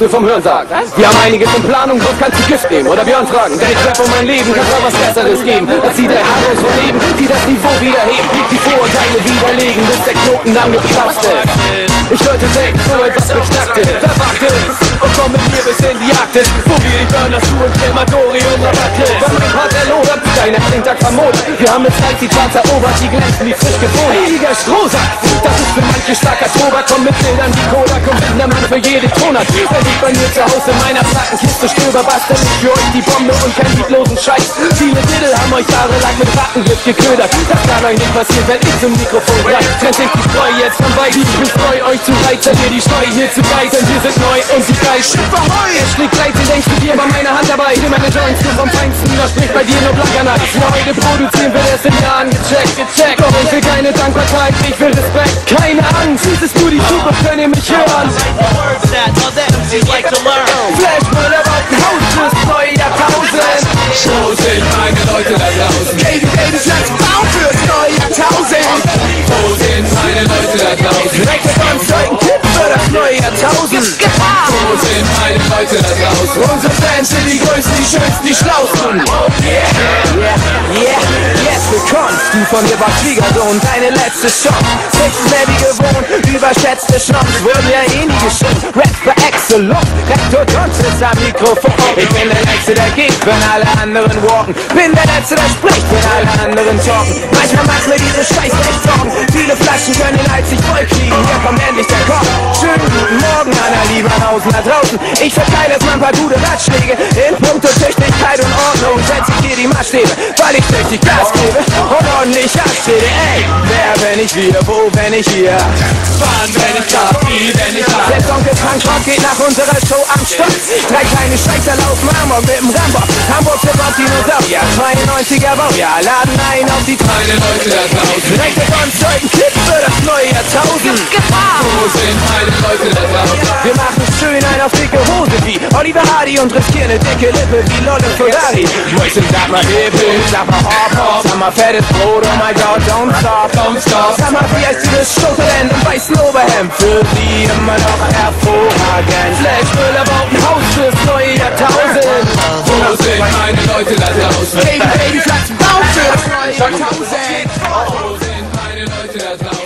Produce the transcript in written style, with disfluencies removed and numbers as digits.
nur vom Hörensagen. Wir haben einiges in Planung, drauf kannst du Gift nehmen oder Björn fragen. Denn ich rap um mein Leben, kann mal was Besseres geben. Als die drei Haare von Leben, die das Niveau wiederheben, die Vorurteile widerlegen, bis der Knoten dann geplatzt ist. Ich wollte denken, so etwas beknackte, verwachte und komm mit mir bis in die Arktis, wo wir die Burners zu und Krematorium rabatte. Weil mein Part erlodert, deine Alltag vermodert. Wir haben mit Zeit die Charts erobert, die glänzen wie frisch geboren. Heiliger Strohsack, das ist für manche starker Tobak. Komm mit Bildern wie Cola, komm mit einer Mann für jede Tonart. Wenn ich bei mir zu Hause in meiner Plattenkiste stöber, bastel ich für euch die Bombe und kein lieblosen Scheiß. Viele Diddle haben euch jahrelang mit Rattengift geködert. Das kann euch nicht passieren, wenn ich zum Mikrofon greif. Trennt sich die Spreu jetzt von weit, ich bin freu, euch zu reizen, ihr die Steu hier zu geißeln. Wir sind neu und die Geist es schlägt 13, denkst du dir bei meiner Hand dabei. Ich meine Joints, du vom Feinsten, da spricht bei dir nur blanker Neid. Heute produzieren wir erst in Jahren, gecheckt. Doch ich will keine Dankbarkeit, ich will Respekt. Keine Angst, es ist nur die Zukunft, könnt ihr mich hören. Flash, Müller, baut ein Haus fürs neue Jahrtausend. Wo sind meine Leute da draußen? Baby, Flash, bau fürs neue Jahrtausend. Wo sind meine Leute da draußen? Rechte Konzerten, Kipp für das neue Jahrtausend. Wo sind meine Leute da draußen? Unsere Fans sind die größten, die schönsten, die schlausten. Yes, willkommen. Du von mir warst Schwiegersohn, deine letzte Chance. Sechs mehr wie gewohnt, überschätzte Chance. Wurden ja eh nie geschrieben. Rap for Excellence, Rektor Jones ist am Mikrofon. Ich bin der Letzte, der geht, wenn alle anderen walken. Bin der Letzte, der spricht, wenn alle anderen talken. Manchmal macht mir diese Scheiße echt Sorgen. Viele Flaschen können den Hals nicht voll kriegen. Hier kommt endlich der Koch. Schönen guten Morgen an der Liebernhausen da draußen. Ich verteile jetzt mal ein paar gute Ratschläge. In puncto Tüchtigkeit und Ordnung setze ich dir die Maßstäbe, weil ich tüchtig Gas gebe und ordentlich anstehe. Ey, wer bin ich, wir, wo bin ich hier? Wann bin ich da, wie bin ich da? Der Onkel Punkrock geht nach unserer Show am Stock. Drei kleine Scheißer laufen Amok mit dem Rambock. Hamburg für Bob Dinosaurier, 92er Baujahr, laden ein auf die meine Leute da draußen. Rechte Konzerten, Clip für das neue Jahrtausend. Wo sind meine Leute da draußen? Wir machen schön ein auf dicke Hose wie Oliver Hardy und riskieren eine dicke Lippe wie Lolle Ferrari. Mäuschen, sag mal Hippel, sag mal Hop, sag mal fettes Brot, oh my God, don't stop. Sag mal, wie heißt dieses Schokoland im weißen Oberhemd? Für sie immer noch hervorragend. Flash Müller baut ein Haus fürs neue Jahrtausend. Wo sind meine Leute da draußen? Baby, Flash baut fürs neue Jahrtausend. Wo sind meine Leute da draußen?